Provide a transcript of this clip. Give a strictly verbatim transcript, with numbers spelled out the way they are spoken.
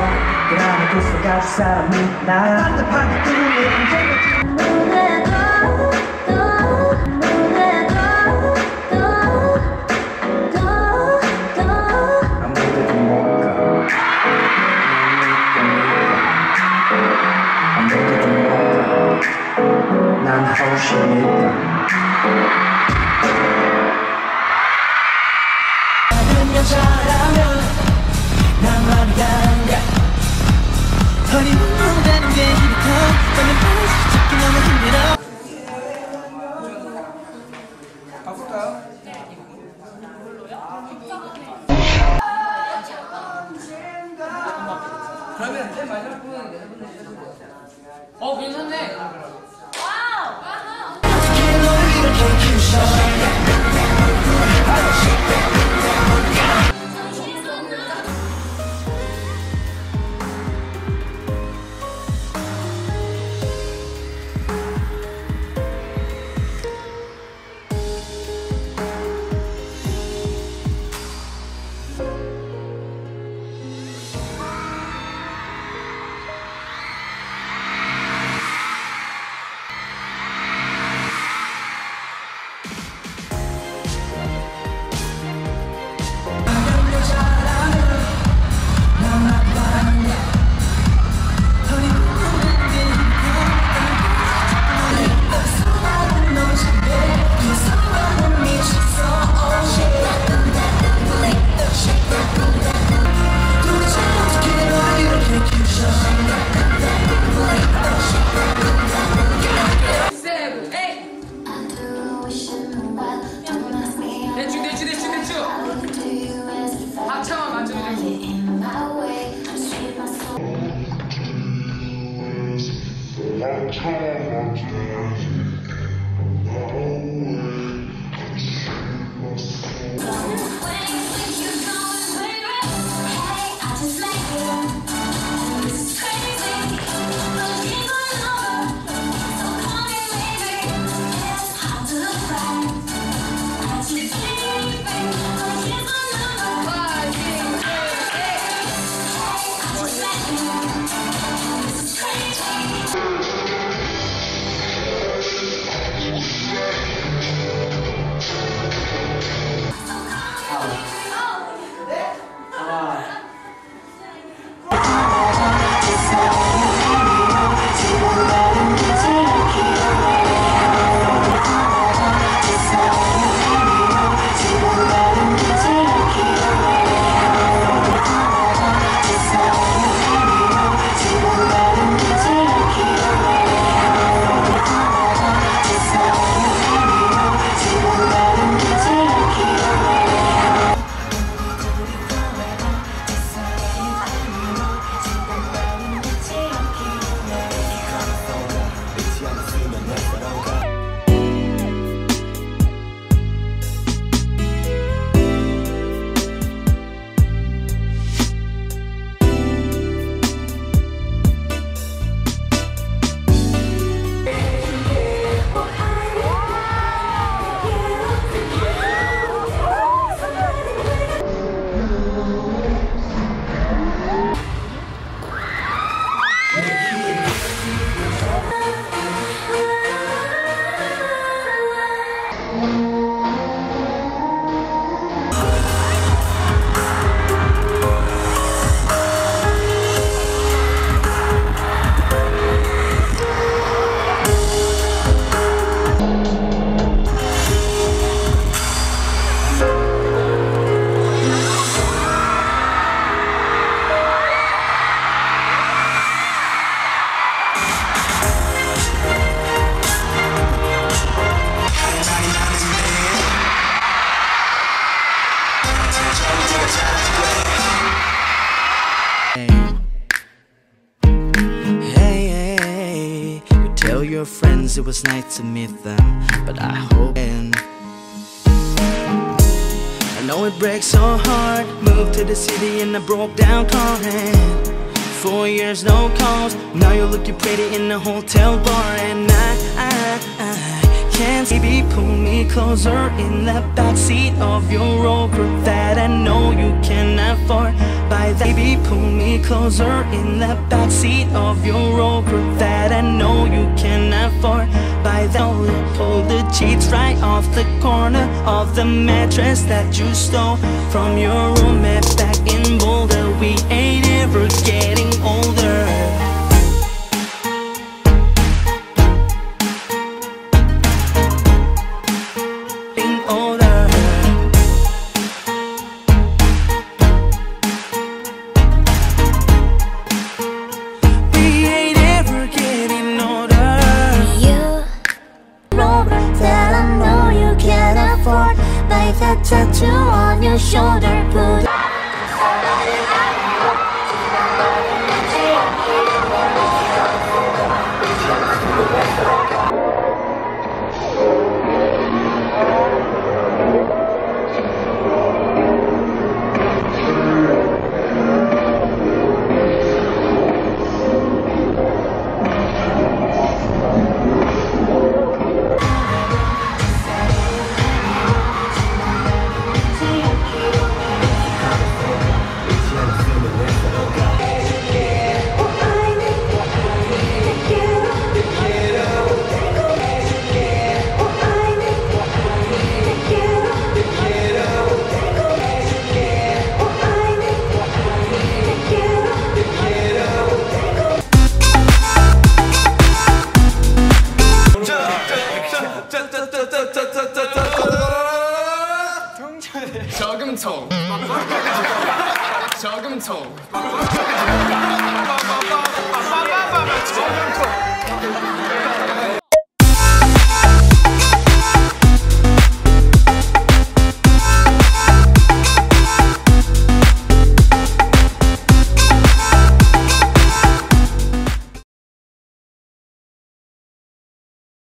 그 안에 또 쏟아질 사람이 나 답답하게 꿈을 언제까지 무대도 또 무대도 또또또 아무데도 못 가 아무데도 못 가 난 훨씬 있다 여자라면 나만 단가 허니문 되는 게 이렇게 너는 빨리 찾기 너무 힘들어 가볼까요? 그러면 내 마지막 부분은 어 괜찮네 대충 대충 대충 대충 합창만 맞춰주고 your friends, it was nice to meet them, but I hope and I know it breaks your heart. Moved to the city in a broke down car and four years no calls. Now you're looking pretty in a hotel bar and I, I, I can see. Baby, pull me closer in the backseat of your Rover that I know you can afford. By that, baby, pull me closer in the backseat of your Rover that I know you can afford. By that, pull the sheets right off the corner of the mattress that you stole from your roommate back in Boulder. We ain't ever getting older. Tattoo on your shoulder, put